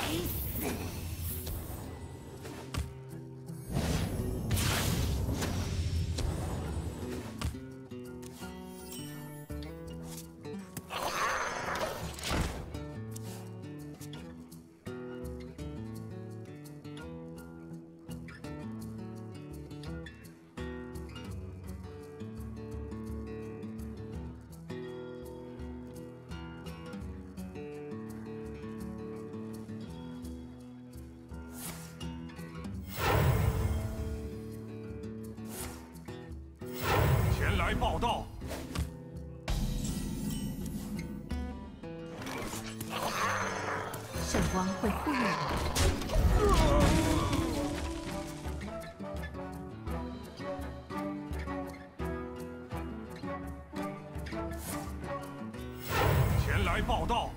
来报道。 圣光会护佑我。 前来报道。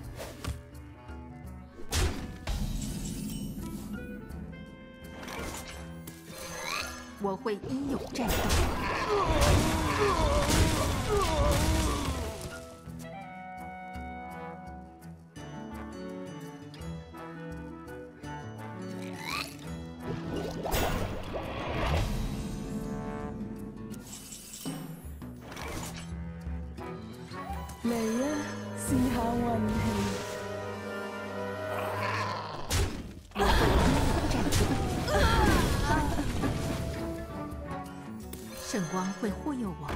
我会英勇战斗。 嚟啊，試下運氣。 圣光会护佑我。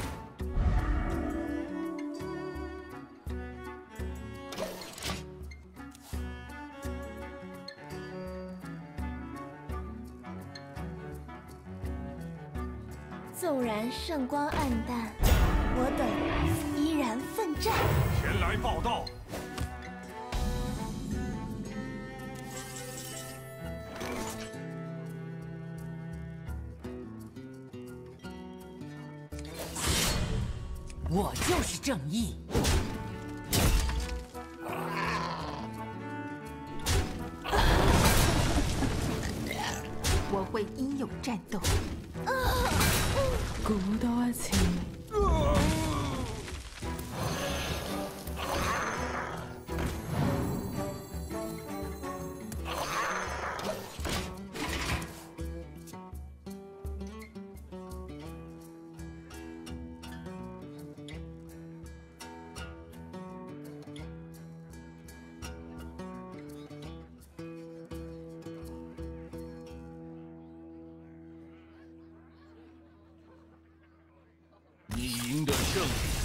纵然圣光暗淡，我等依然奋战。 前来报道。 我就是正义。 我会英勇战斗。 估多一次。 你赢得胜利。